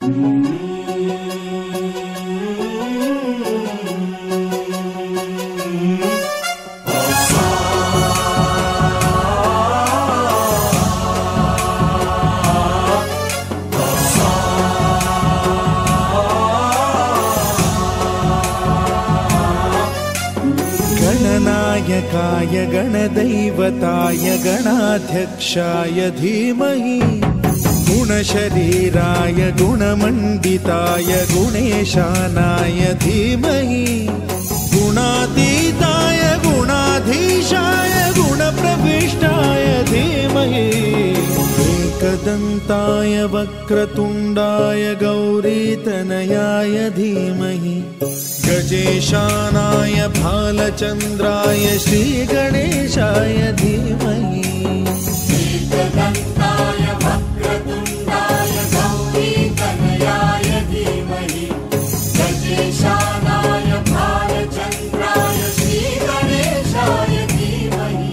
गणनायकाय गणदैवताय गणाध्यक्षाय धीमहि गुणशरीराय गुणमण्डिताय गुणेशानाय धीमहि गुणातीताय गुणाधीशाय गुणप्रविष्टाय धीमहि एकदन्ताय वक्रतुण्डाय गौरीतनयाय धीमहि गजेशानाय भालचन्द्राय श्रीगणेशाय धीमहि एकदन्ताय वक्रतुण्डाय गौरीतनयाय धीमहि गजेशानाय भालचन्द्राय श्रीगणेशाय धीमहि।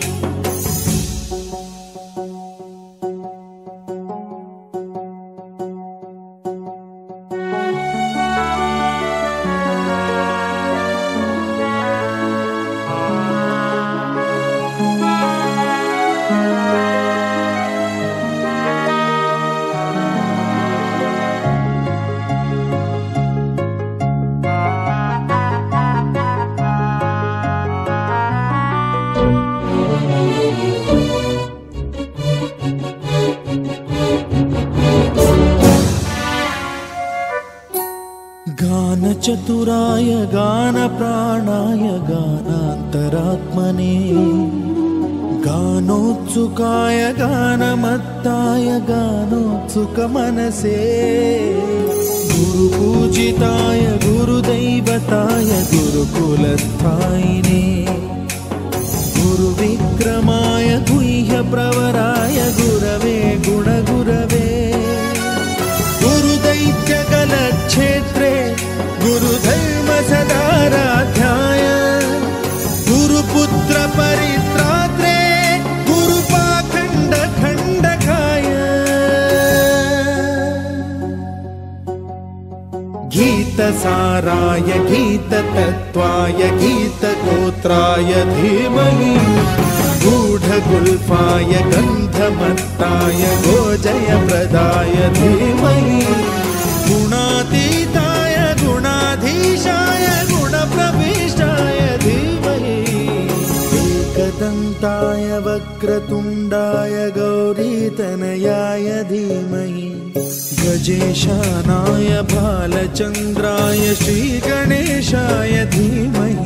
गानचतुराय गानप्राणाय गानान्तरात्मने गानोत्सुकाय गानमत्ताय गानोत्सुकमनसे गुरुपूजिताय गुरुदैवताय गुरुकुलस्थायिने गुरुविक्रमाय गुह्यप्रवराय गुरवे गुणगुरवे गुरुदैत्यकलक्षेत्रे गुरुधर्म सदाराध्याय गुरुपुत्र परित्रात्रे गुरुपाखण्ड खण्डकाय गीतसाराय गीततत्त्वाय गीतगोत्राय धीमहि गूढगुल्फाय गन्धमत्ताय गोजयप्रदाय धीमहि गुणातीताय गुणाधीशाय गुणप्रविष्टाय धीमहि एकदन्ताय वक्रतुण्डाय गौरीतनयाय धीमहि गजेशानाय भालचन्द्राय श्रीगणेशाय धीमहि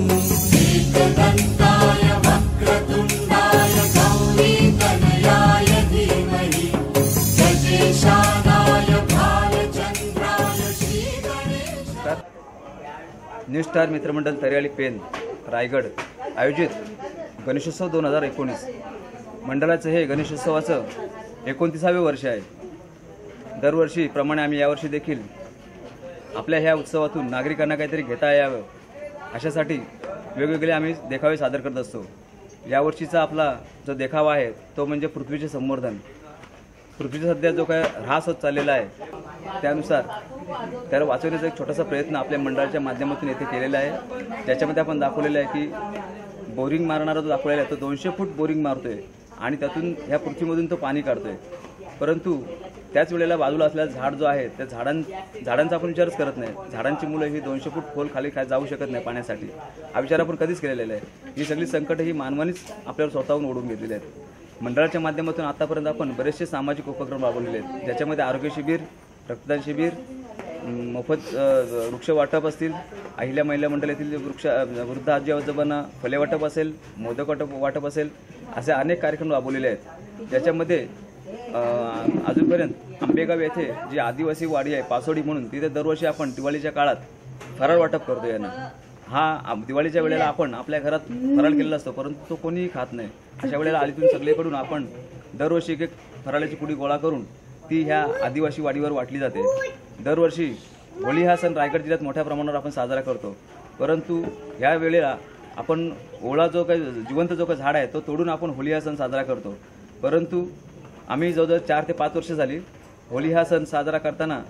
एकदन्ताय वक्रतुण्डाय गौरीतनयाय धीमहि गजेशानाय भालचन्द्राय श्रीगणेशाय। न्यू स्टार मित्रमंडळ तर्याळी पेन रायगड आयोजित गणेशोत्सव 2019 मंडळाचं हे गणेशोत्सवाचं 29वे वर्ष आहे। दरवर्षीप्रमाणे आम्ही यावर्षी देखील आपल्या ह्या उत्सवातून नागरिकांना काहीतरी घेता यावं अशासाठी वेगवेगळे आम्ही देखावे सादर करत असतो। यावर्षीचा आपला जो देखावा आहे तो म्हणजे पृथ्वीचे संवर्धन। पृथ्वीचा सध्या जो काय ऱ्हास होत चाललेला आहे त्यानुसार त्याला वाचवण्याचा एक छोटासा प्रयत्न आपल्या मंडळाच्या माध्यमातून येथे केलेला आहे, ज्याच्यामध्ये आपण दाखवलेलं आहे की बोरिंग मारणारा जो दाखवलेला आहे तो 200 फूट बोरिंग मारतोय आणि त्यातून ह्या पृथ्वीमधून तो पाणी काढतोय, परंतु त्याच वेळेला बाजूला असलेला झाड जो आहे त्या झाडांचा आपण विचारच करत नाही। झाडांची मुलं ही 200 फूट खोल खाली जाऊ शकत नाही पाण्यासाठी, हा विचार आपण कधीच केलेला आहे। ही सगळी संकट ही मानवानीच आपल्यावर स्वतःहून ओढून घेतलेली आहेत। मंडळाच्या माध्यमातून आतापर्यंत आपण बरेचसे सामाजिक उपक्रम राबवलेले आहेत, ज्याच्यामध्ये आरोग्य शिबिर, रक्तदान शिबिर, मोफत वृक्ष वाटप असतील, अहिल्या महिला मंडळातील वृद्ध आजी आजोबांना फळे वाटप असेल, मोदक वाटप असेल, असे अनेक कार्यक्रम राबवलेले आहेत। ज्याच्यामध्ये अजूनपर्यंत आंबेगाव येथे जी आदिवासी वाडी आहे पासोडी म्हणून, तिथे दरवर्षी आपण दिवाळीच्या काळात फराळ वाटप करतो यांना। हा दिवाळीच्या वेळेला आपण आपल्या घरात फराळ केलेला असतो, परंतु तो कोणीही खात नाही। अशा वेळेला आलीतून सगळीकडून आपण दरवर्षी एक फराळाची पुडी गोळा करून ती ह्या आदिवासी वाडीवर वाटली जाते। दरवर्षी होळी हा सण रायगड जिल्ह्यात मोठ्या प्रमाणावर आपण साजरा करतो, परंतु ह्या वेळेला आपण ओळा जो काही जिवंत जो काही झाड आहे तो तोडून आपण होळी हा सण साजरा करतो। परंतु आम्ही जवळजवळ 4 ते 5 वर्ष झाली होळी हा सण साजरा करताना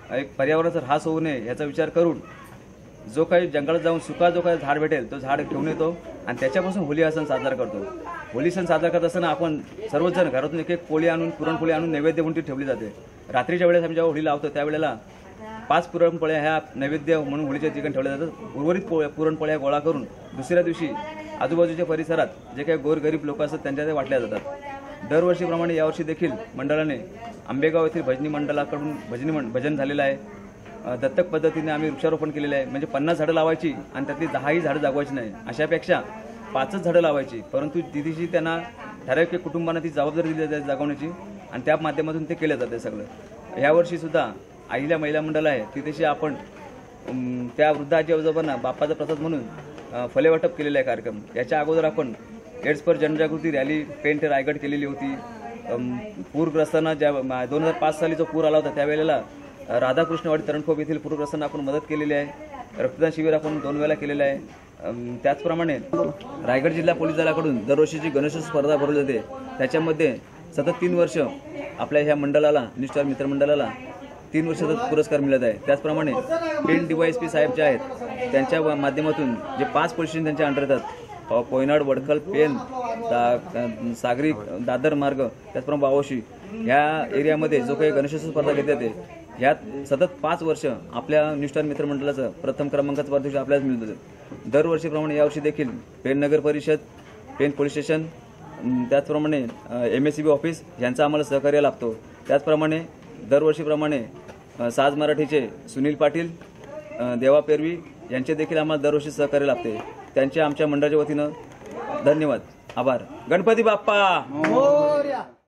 एक पर्यावरणाचा ऱ्हास होऊ नये याचा विचार करून जो काही जंगलात जाऊन सुका जो काही झाड भेटेल तो झाड घेऊन येतो आणि त्याच्यापासून होली हा सण साजरा करतो. होली सण साजरा करत असताना आपण सर्वजण घरातून एक पोळी आणून पुरणपोळी आणून नैवेद्य म्हणून ती ठेवली जाते. रात्रीच्या वेळेस आम्ही जेव्हा होळी लावतो त्यावेळेला 5 पुरणपोळ्या ह्या नैवेद्य म्हणून होळीच्या ठिकाणी ठेवल्या जातात. उर्वरित पुरणपोळ्या गोळा करून दुसऱ्या दिवशी आजूबाजूच्या परिसरात जे काही गोरगरीब लोक असतात त्यांच्या ते वाटल्या जातात. दरवर्षीप्रमाणे यावर्षी देखील मंडळाने आंबेगाव येथील भजनी मंडळाकडून भजन झालेलं आहे. दत्तक पद्धतीने आम्ही वृक्षारोपण केलेलं आहे. म्हणजे 50 झाडं लावायची आणि त्यातली 10ही झाडं जागवायची नाही, अशापेक्षा 5च झाडं लावायची. परंतु तिथेची त्यांना ठराविक कुटुंबांना ती जबाबदारी दिली जाते जागवण्याची आणि त्या माध्यमातून ते केलं जाते सगळं. यावर्षी सुद्धा अहिल्या महिला मंडळ आहे तिथेशी आपण त्या वृद्ध आजी आजोबांना बाप्पाचा प्रसाद म्हणून फले वाटप केलेला आहे कार्यक्रम. याच्या अगोदर आपण एड्सपर जनजागृती रॅली पेंट रायगड केलेली होती. पूरग्रस्तांना ज्या 2005 साली जो पूर आला होता त्यावेळेला राधाकृष्णवाडी तरणखोप येथील पूरग्रस्तांना आपण मदत केलेली आहे. रक्तदान शिबिर आपण 2 वेळा केलेलं आहे. त्याचप्रमाणे रायगड जिल्हा पोलीस दलाकडून दरवर्षीची गणेशोत्सव स्पर्धा भरवली जाते. त्याच्यामध्ये सतत 3 वर्ष आपल्या ह्या मंडळाला न्यू स्टार मित्रमंडळाला 3 वर्ष सतत पुरस्कार मिळत आहे. त्याचप्रमाणे पेन DYSP साहेब जे आहेत त्यांच्या माध्यमातून जे 5 पोलीस स्टेशन त्यांच्या अंडर येतात कोयनाड, वडखल, पेन, सागरी, दादर मार्ग, त्याचप्रमाणे बावोशी ह्या एरियामध्ये जो काही गणेशोत्सव स्पर्धा घेतली जाते ह्यात सतत 5 वर्ष आपल्या न्यू स्टार मित्रमंडळाचं प्रथम क्रमांकाचं पारितोषिक आपल्याला मिळत होतं. दरवर्षीप्रमाणे यावर्षी देखील पेन नगर परिषद, पेन पोलीस स्टेशन, त्याचप्रमाणे MSCB ऑफिस यांचा आम्हाला सहकार्य लाभतो. त्याचप्रमाणे दरवर्षीप्रमाणे साज मराठीचे सुनील पाटील, देवा पेरवी यांचे देखील आम्हाला दरवर्षी सहकार्य लाभते. त्यांचे आमच्या मंडळाच्या वतीनं धन्यवाद, आभार. गणपती बाप्पा.